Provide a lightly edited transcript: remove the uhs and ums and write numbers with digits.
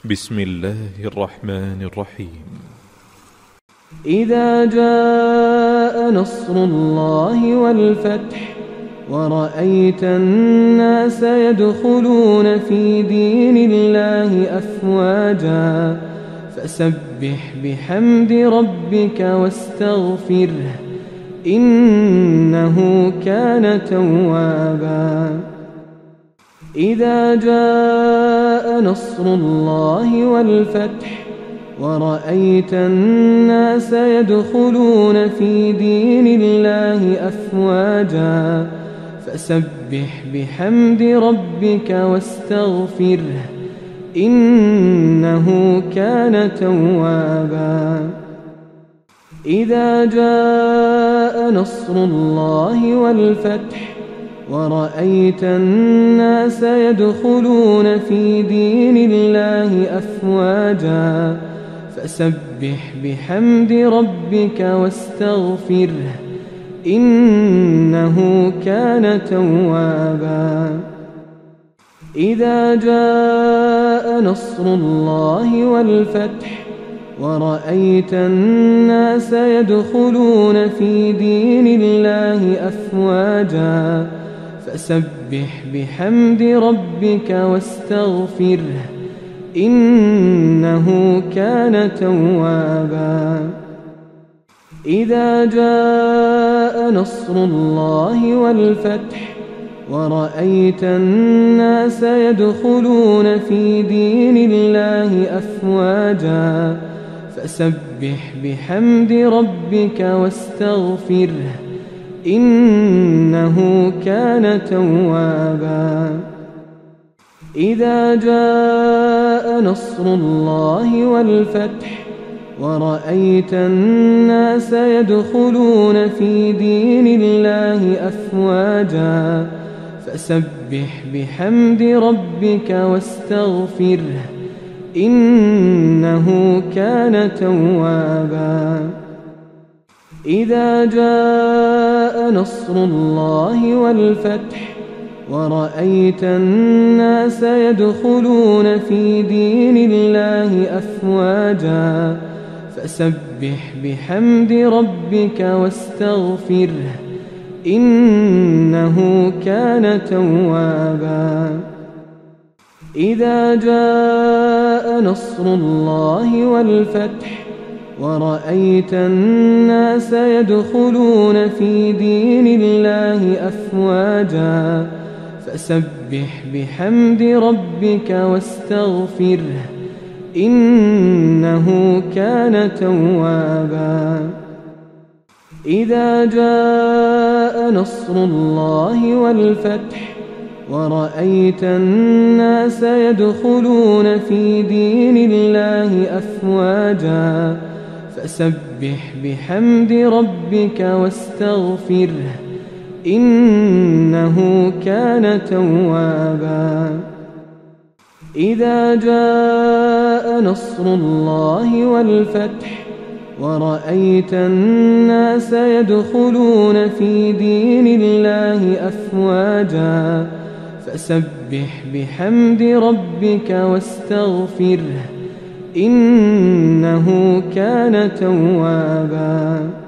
بسم الله الرحمن الرحيم. إذا جاء نصر الله والفتح ورأيت الناس يدخلون في دين الله أفواجا فسبح بحمد ربك واستغفره إنه كان توابا. إذا جاء نصر الله والفتح ورأيت الناس يدخلون في دين الله أفواجا فسبح بحمد ربك واستغفره إنه كان توابا. إذا جاء نصر الله والفتح ورأيت الناس يدخلون في دين الله أفواجا فسبح بحمد ربك واستغفره إنه كان توابا. إذا جاء نصر الله والفتح ورأيت الناس يدخلون في دين الله أفواجا فسبح بحمد ربك واستغفره إنه كان توابا. إذا جاء نصر الله والفتح ورأيت الناس يدخلون في دين الله أفواجا فسبح بحمد ربك واستغفره إنه كان توابا. إذا جاء نصر الله والفتح ورأيت الناس يدخلون في دين الله أفواجا فسبح بحمد ربك واستغفره إنه كان توابا. إذا جاء نصر الله والفتح ورأيت الناس يدخلون في دين الله أفواجا فسبح بحمد ربك واستغفره إنه كان توابا. إذا جاء نصر الله والفتح ورأيت الناس يدخلون في دين الله أفواجا فسبح بحمد ربك واستغفره إنه كان توابا. إذا جاء نصر الله والفتح ورأيت الناس يدخلون في دين الله أفواجا فسبح بحمد ربك واستغفره إنه كان توابا. إذا جاء نصر الله والفتح ورأيت الناس يدخلون في دين الله أفواجا فسبح بحمد ربك واستغفره إنه كان توابا.